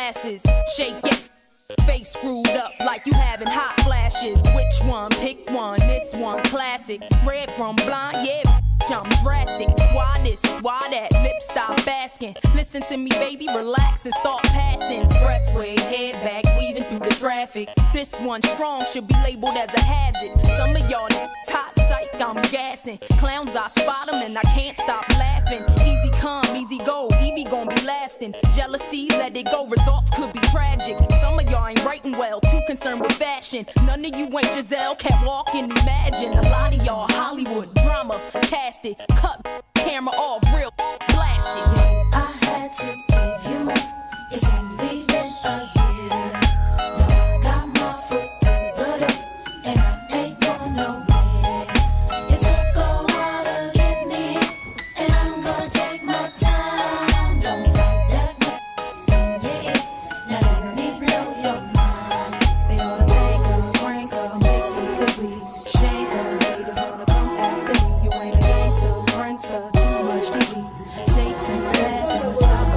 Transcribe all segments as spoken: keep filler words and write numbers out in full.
glasses. Shake it. Face screwed up like you having hot flashes. Which one? Pick one. This one classic. Red from blind, yeah. I'm drastic. Why this? Why that? Lip stop asking. Listen to me, baby, relax and start passing. Expressway, head back, weaving through the traffic. This one strong should be labeled as a hazard. Some of y'all hot psych, I'm gassing. Clowns, I spot them and I can't stop laughing. Easy come, easy go, Evie gon' be lasting. Jealousy, let it go, results could be tragic. Some of y'all ain't writing well, too concerned with fashion. None of you ain't Giselle, can't walk and imagine. A lot of y'all Hollywood drama, cast it, cut camera off, real blasted. I had to give you more. It's only been a year. Now I got my foot through the door, and I ain't going nowhere. It took a while to get me, and I'm gonna take my time. Don't fight that when you're it. Now let me blow your mind. They wanna make her, crank her, makes me quickly shake her. Haters wanna come after me. You ain't a gangster, prankster, too much to eat. Snakes and laughing, stop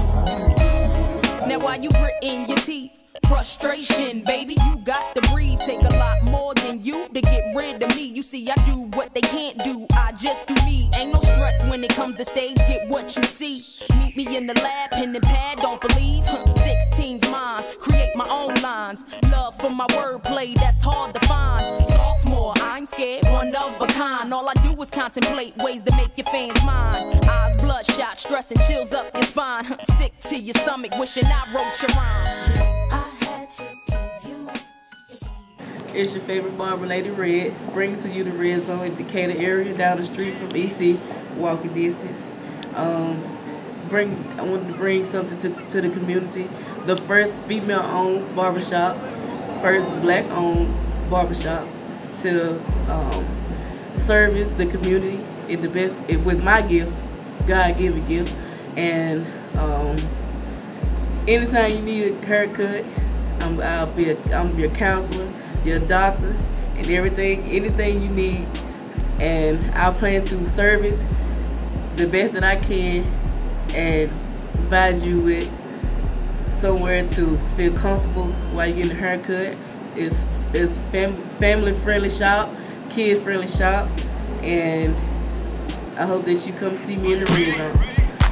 on. Now while you gritting your teeth, frustration, baby, you got to breathe. Take a lot more than you to get rid of me. You see, I do what they can't do, I just do me. Ain't no stress when it comes to stage, get what you see. Meet me in the lab, pen and pad, don't believe. sixteen's mine, create my own lines. Love for my wordplay, that's hard to find. Sophomore, I ain't scared, one of a kind. All I do is contemplate ways to make your fans mine. Eyes bloodshot, stress and chills up your spine. Sick to your stomach, wishing I wrote your rhymes. I had to give you more. It's It's your favorite barber, Lady Red, bringing to you the Red Zone in Decatur area, down the street from E C, walking distance. Um, bring, I wanted to bring something to, to the community. The first female-owned barbershop, first black-owned barbershop to um, service the community in the best, it, with my gift, God-given gift. And um, anytime you need a haircut, I'm, I'll be a, I'm your counselor, your doctor, and everything, anything you need. And I plan to service the best that I can and provide you with somewhere to feel comfortable while you're getting a haircut. It's, it's family, family friendly shop, kid friendly shop, and I hope that you come see me in the Red Zone.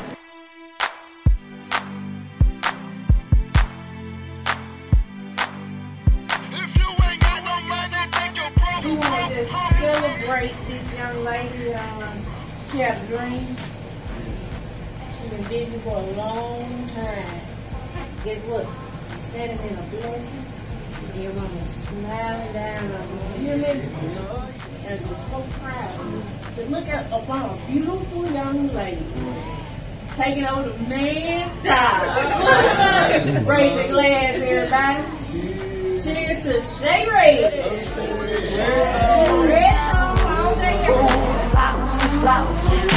We want to just celebrate this young lady. Um, she had a dream. She's been visioning for a long time. Guess what? Standing in a blessing. Everyone is smiling down on me. You hear me? I'm just so proud to look at upon a beautiful young lady taking over the man's job. Raise the glass, everybody. Cheers to Shay Red. Red Zone all day. flowers, flowers.